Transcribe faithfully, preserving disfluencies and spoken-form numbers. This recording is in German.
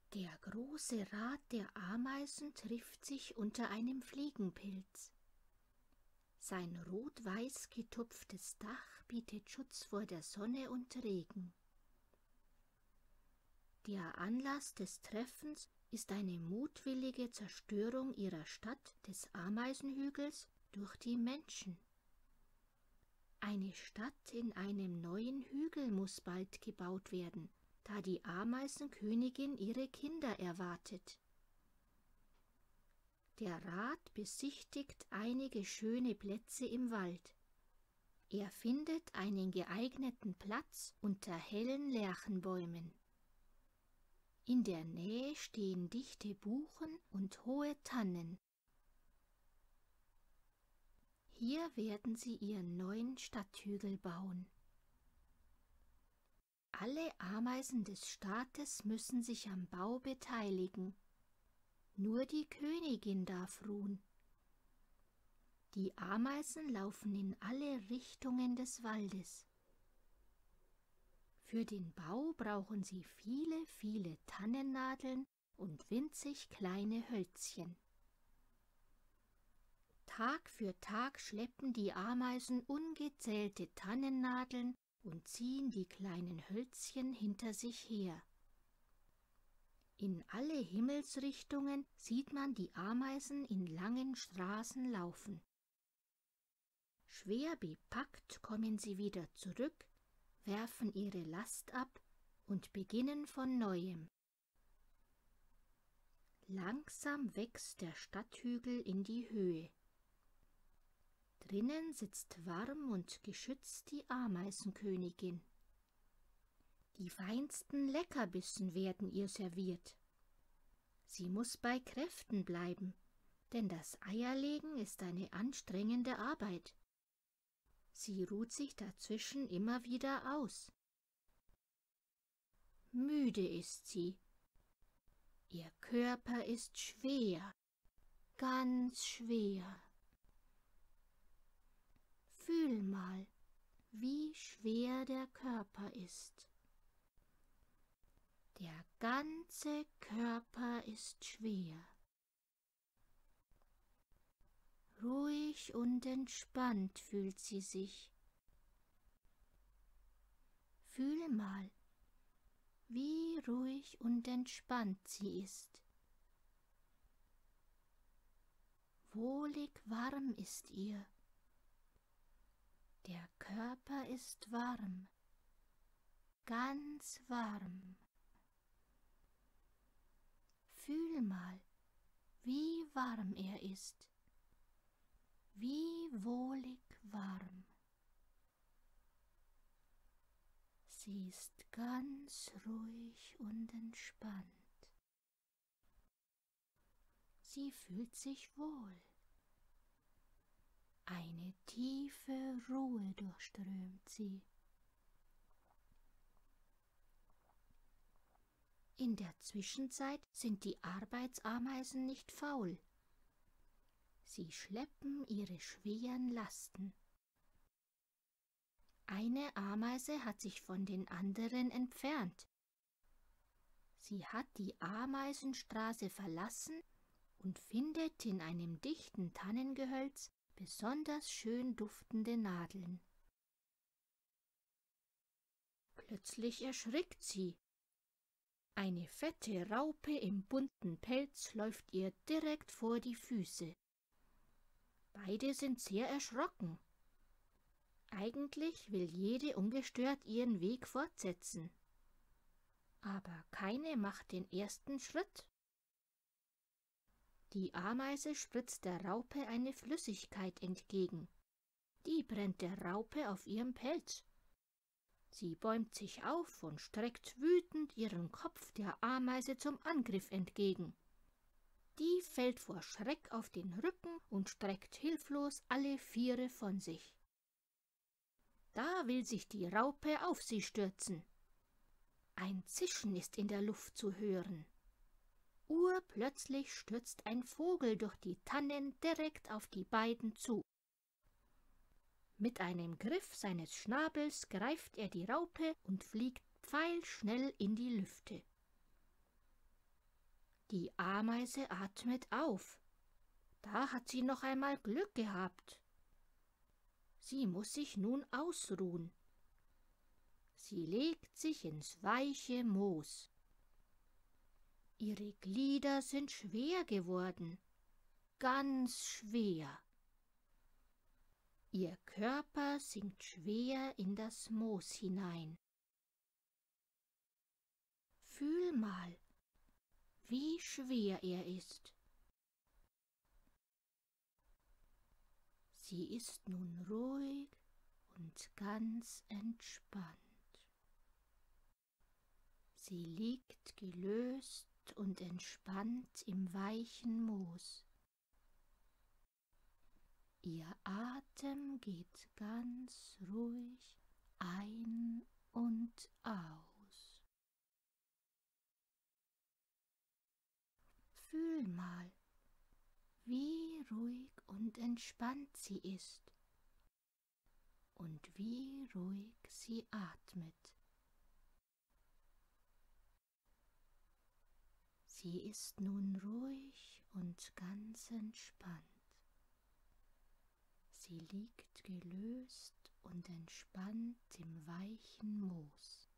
Der große Rat der Ameisen trifft sich unter einem Fliegenpilz. Sein rot-weiß getupftes Dach bietet Schutz vor der Sonne und Regen. Der Anlass des Treffens ist eine mutwillige Zerstörung ihrer Stadt des Ameisenhügels durch die Menschen. Eine Stadt in einem neuen Hügel muss bald gebaut werden, da die Ameisenkönigin ihre Kinder erwartet. Der Rat besichtigt einige schöne Plätze im Wald. Er findet einen geeigneten Platz unter hellen Lärchenbäumen. In der Nähe stehen dichte Buchen und hohe Tannen. Hier werden sie ihren neuen Stadthügel bauen. Alle Ameisen des Staates müssen sich am Bau beteiligen. Nur die Königin darf ruhen. Die Ameisen laufen in alle Richtungen des Waldes. Für den Bau brauchen sie viele, viele Tannennadeln und winzig kleine Hölzchen. Tag für Tag schleppen die Ameisen ungezählte Tannennadeln und ziehen die kleinen Hölzchen hinter sich her. In alle Himmelsrichtungen sieht man die Ameisen in langen Straßen laufen. Schwer bepackt kommen sie wieder zurück, werfen ihre Last ab und beginnen von neuem. Langsam wächst der Stadthügel in die Höhe. Drinnen sitzt warm und geschützt die Ameisenkönigin. Die feinsten Leckerbissen werden ihr serviert. Sie muss bei Kräften bleiben, denn das Eierlegen ist eine anstrengende Arbeit. Sie ruht sich dazwischen immer wieder aus. Müde ist sie. Ihr Körper ist schwer, ganz schwer. Fühl mal, wie schwer der Körper ist. Der ganze Körper ist schwer. Ruhig und entspannt fühlt sie sich. Fühl mal, wie ruhig und entspannt sie ist. Wohlig warm ist ihr. Der Körper ist warm, ganz warm. Fühl mal, wie warm er ist, wie wohlig warm. Sie ist ganz ruhig und entspannt. Sie fühlt sich wohl. Eine tiefe Ruhe durchströmt sie. In der Zwischenzeit sind die Arbeitsameisen nicht faul. Sie schleppen ihre schweren Lasten. Eine Ameise hat sich von den anderen entfernt. Sie hat die Ameisenstraße verlassen und findet in einem dichten Tannengehölz besonders schön duftende Nadeln. Plötzlich erschrickt sie. Eine fette Raupe im bunten Pelz läuft ihr direkt vor die Füße. Beide sind sehr erschrocken. Eigentlich will jede ungestört ihren Weg fortsetzen. Aber keine macht den ersten Schritt. Die Ameise spritzt der Raupe eine Flüssigkeit entgegen. Die brennt der Raupe auf ihrem Pelz. Sie bäumt sich auf und streckt wütend ihren Kopf der Ameise zum Angriff entgegen. Die fällt vor Schreck auf den Rücken und streckt hilflos alle Viere von sich. Da will sich die Raupe auf sie stürzen. Ein Zischen ist in der Luft zu hören. Urplötzlich stürzt ein Vogel durch die Tannen direkt auf die beiden zu. Mit einem Griff seines Schnabels greift er die Raupe und fliegt pfeilschnell in die Lüfte. Die Ameise atmet auf. Da hat sie noch einmal Glück gehabt. Sie muss sich nun ausruhen. Sie legt sich ins weiche Moos. Ihre Glieder sind schwer geworden, ganz schwer. Ihr Körper sinkt schwer in das Moos hinein. Fühl mal, wie schwer er ist. Sie ist nun ruhig und ganz entspannt. Sie liegt gelöst und entspannt im weichen Moos. Ihr Atem geht ganz ruhig ein und aus. Fühl mal, wie ruhig und entspannt sie ist und wie ruhig sie atmet. Sie ist nun ruhig und ganz entspannt. Sie liegt gelöst und entspannt im weichen Moos.